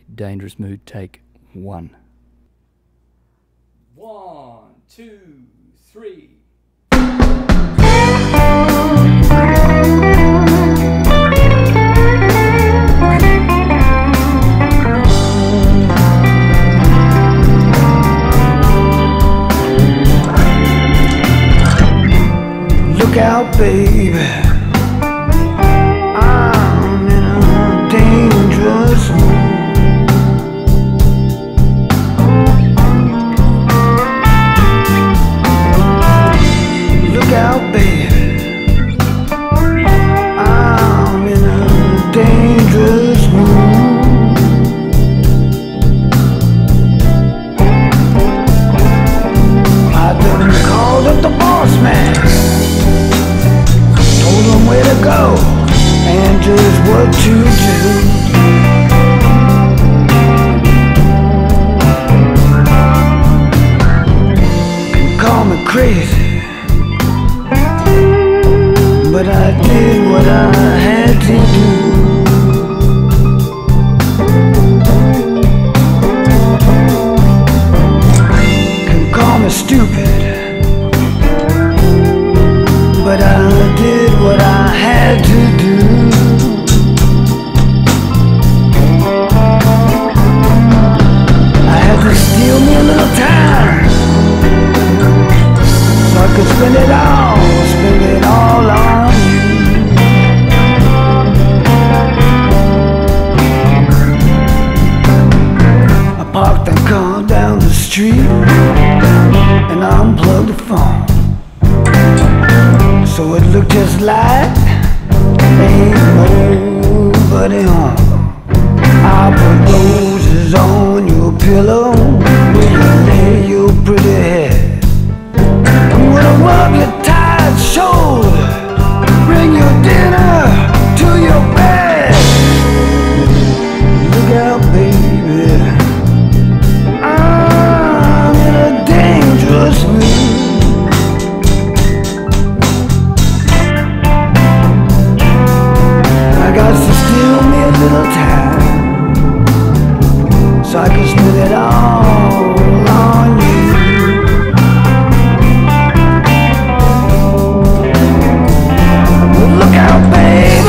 Dangerous Mood, take 1. 1, 2, 3. Look out, baby, I'm in a dangerous mood. Look out, baby, I'm in a dangerous mood. I done called up the boss man, told them where to go and just what to do. You call me crazy, but I did what I had to do. Can call me stupid, but I did what I had to do. I had to steal me a little time so I could spend it all on you. I parked the car down the street and I unplugged the phone, so it looked just like ain't nobody home. I put roses on your pillow where you lay your pretty head. I'm gonna rub your tired shoulder, bring your dinner to your bed. Look out, baby, I'm in a dangerous mood. I got to steal me a little time so I can spend it all on you. Well, look out, baby,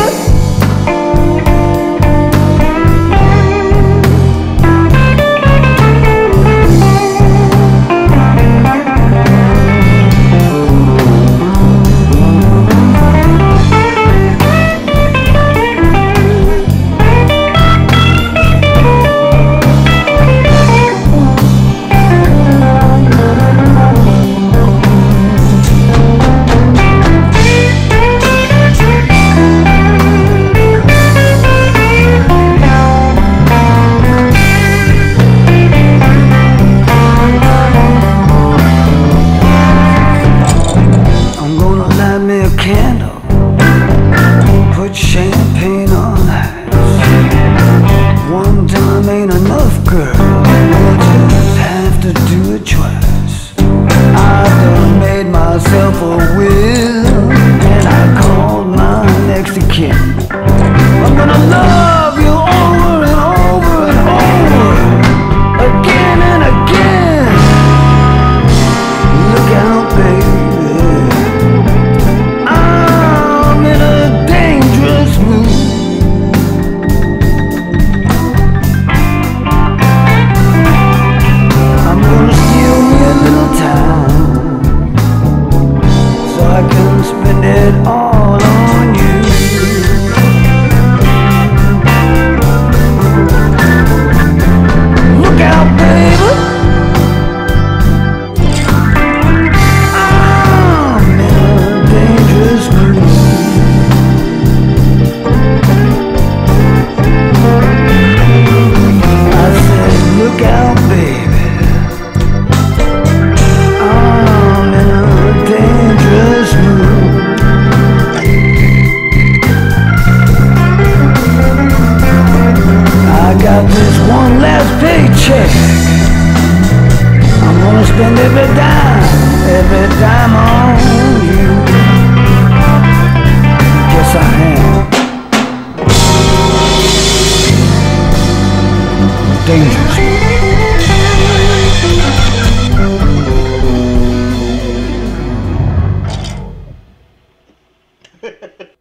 champagne on ice. One time ain't enough, girl, we'll just have to do it twice. I done made myself a will and I called my next of kin. I'm gonna love you over and over and over, again and again. Look out, baby, I'm in a dangerous mood. I'm gonna steal me a little time so I can spend it all on you. Look out, baby, I'm in a dangerous mood. Look out, baby, I'm in a dangerous mood. I got this one last paycheck, I'm gonna spend every dime on you. Yes, I am. dangerous one.